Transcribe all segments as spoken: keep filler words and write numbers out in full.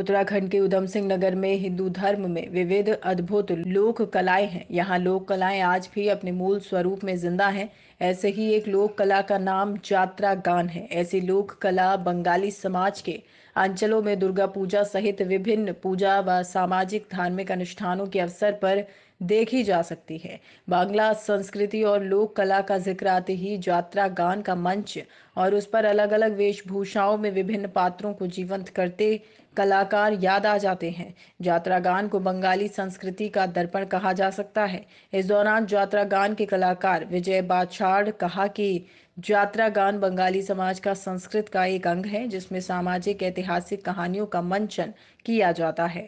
उत्तराखंड के उधम सिंह नगर में हिंदू धर्म में विविध अद्भुत लोक कलाएं हैं। यहाँ लोक कलाएं आज भी अपने मूल स्वरूप में जिंदा हैं। ऐसे ही एक लोक कला का नाम जात्रा गान है। ऐसी लोक कला बंगाली समाज के अंचलों में दुर्गा पूजा सहित विभिन्न पूजा व सामाजिक धार्मिक अनुष्ठानों के अवसर पर देखी जा सकती है। बांग्ला संस्कृति और लोक कला का जिक्र आते ही जात्रा गान का मंच और उस पर अलग अलग वेशभूषाओं में विभिन्न पात्रों को जीवंत करते कलाकार याद आ जाते हैं। जात्रा गान को बंगाली संस्कृति का दर्पण कहा जा सकता है। इस दौरान जात्रा गान के कलाकार विजय बाछाड़ कहा कि जात्रा गान बंगाली समाज का संस्कृत का एक अंग है, जिसमें सामाजिक ऐतिहासिक कहानियों का मंचन किया जाता है।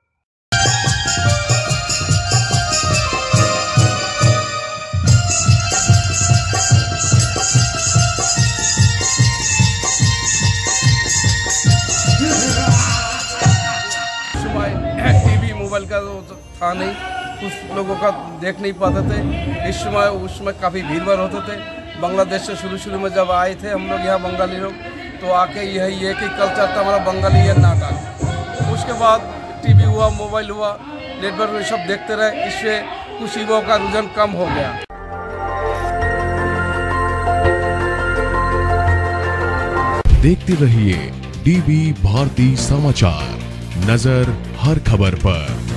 टीवी मोबाइल का तो था नहीं, कुछ लोगों का देख नहीं पाते थे। इस समय उसमें काफ़ी भीड़ भाड़ होते थे। बांग्लादेश से शुरू शुरू में जब आए थे हम लोग यहाँ बंगाली लोग, तो आके यही एक ही कल्चर था हमारा बंगाली ये नाटक। उसके बाद टीवी हुआ, मोबाइल हुआ, नेटवर्क में सब देखते रहे, इससे कुछ युवाओं का रुझान कम हो गया। देखते रहिए डीबी भारती समाचार, नजर हर खबर पर।